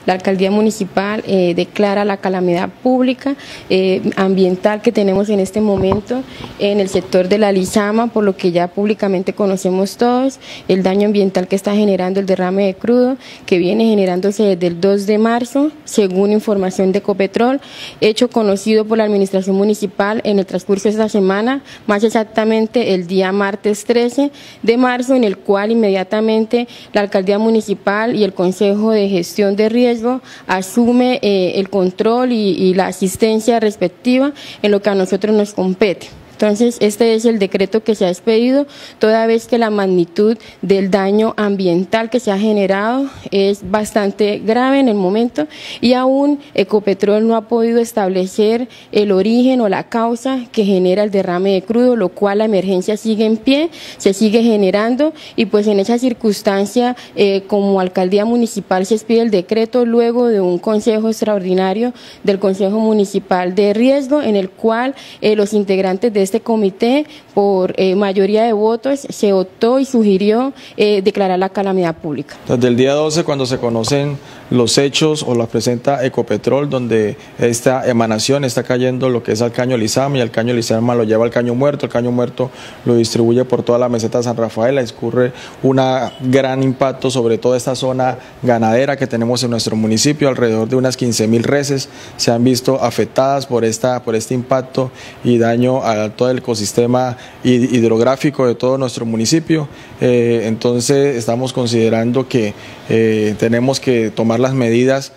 la alcaldía municipal declara la calamidad pública ambiental que tenemos en este momento en el sector de la Lizama, por lo que ya públicamente conocemos todos, el daño ambiental que está generando el derrame de crudo, que viene generándose desde el 2 de marzo, según información de Ecopetrol, hecho conocido por la administración municipal en el transcurso de esta semana, más exactamente el día martes 13 de marzo, en el cual inmediatamente la alcaldía municipal y el Consejo de Gestión de Riesgo asume el control y la asistencia respectiva en lo que a nosotros nos compete. Entonces, este es el decreto que se ha expedido, toda vez que la magnitud del daño ambiental que se ha generado es bastante grave en el momento y aún Ecopetrol no ha podido establecer el origen o la causa que genera el derrame de crudo, lo cual la emergencia sigue en pie, se sigue generando y pues en esa circunstancia como alcaldía municipal se expide el decreto luego de un consejo extraordinario del Consejo Municipal de Riesgo, en el cual los integrantes de este comité, por mayoría de votos, se optó y sugirió declarar la calamidad pública. Desde el día 12, cuando se conocen los hechos o las presenta Ecopetrol, donde esta emanación está cayendo lo que es al caño Lizama y el caño Lizama lo lleva al caño muerto, el caño muerto lo distribuye por toda la meseta de San Rafael, escurre un gran impacto sobre toda esta zona ganadera que tenemos en nuestro municipio, alrededor de unas 15.000 reses se han visto afectadas por este impacto y daño a todo el ecosistema hidrográfico de todo nuestro municipio. Entonces estamos considerando que tenemos que tomar las medidas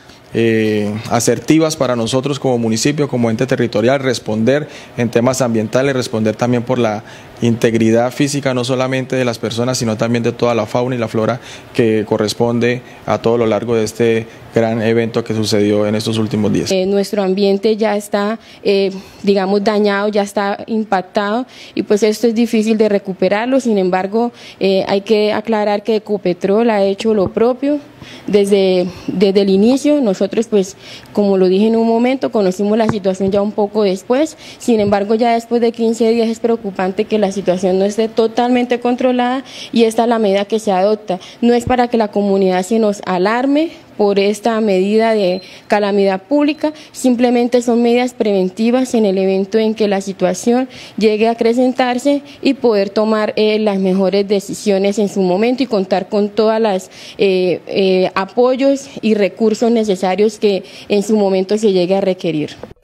asertivas para nosotros como municipio, como ente territorial, responder en temas ambientales, responder también por la integridad física no solamente de las personas, sino también de toda la fauna y la flora que corresponde a todo lo largo de este gran evento que sucedió en estos últimos días. Nuestro ambiente ya está, digamos, dañado, ya está impactado y pues esto es difícil de recuperarlo. Sin embargo, hay que aclarar que Ecopetrol ha hecho lo propio desde el inicio. Nosotros, pues, como lo dije en un momento, conocimos la situación ya un poco después. Sin embargo, ya después de 15 días es preocupante que la situación no esté totalmente controlada y esta es la medida que se adopta. No es para que la comunidad se nos alarme por esta medida de calamidad pública, simplemente son medidas preventivas en el evento en que la situación llegue a acrecentarse y poder tomar las mejores decisiones en su momento y contar con todas las apoyos y recursos necesarios que en su momento se llegue a requerir.